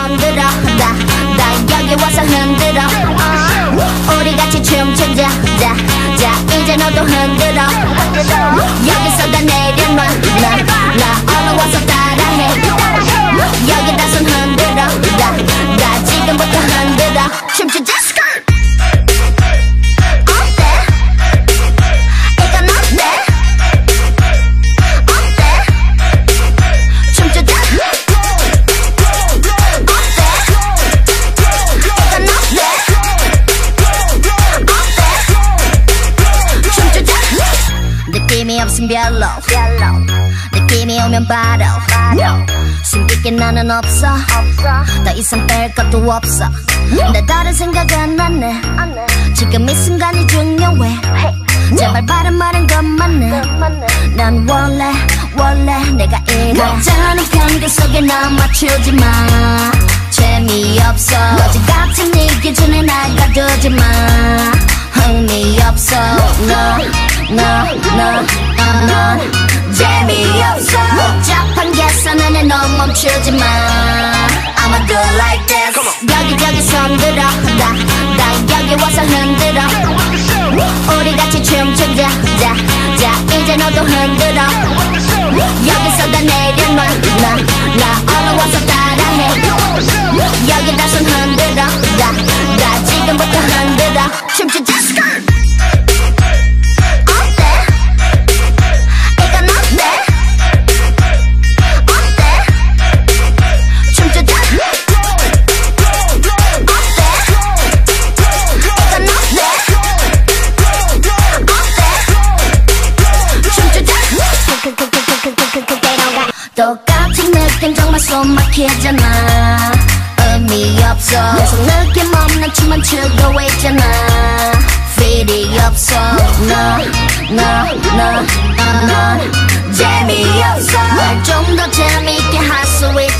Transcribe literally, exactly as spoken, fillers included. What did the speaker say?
손들어 나, 나 여기 와서 흔들어 uh, 우리 같이 춤추자 자, 자 이제 너도 흔들어 여기서 다 내려놔 나, 나 얼른 와서 따라해 여기다 손 흔들어 나, 나 지금부터 흔들어 춤추자 스컬 느낌이 없음 별로 느낌이 오면 바로 숨길 게 나는 없어 더 이상 뺄 것도 없어 내 다른 생각은 안 해 지금 이 순간이 중요해 제발 바른 말은 것만 해난 원래 원래 내가 이래 못하는 편견 속에 나 맞추지 마 재미없어 어제 같은 네 기준에 날 가두지 마 흥미없어 너 너, 너, 넌 재미없어 복잡한 계산에 넌 멈추지 마 I'ma do it like this 여기저기 손들어 나, 나 여기 와서 흔들어 우리 같이 춤추자 자, 자 이제 너도 흔들어 여기서 다 내려놔 나, 나 얼른 와서 따라해 여기다 손 흔들어 나, 나 지금부터 흔들어 춤추자 스컬 똑같은 느낌 정말 손 막히잖아 의미 없어 계속 느낌 없는 춤만 추고 있잖아 feel이 없어 너, 너, 너, 넌 재미없어 날 좀 더 재미있게 할 수 있어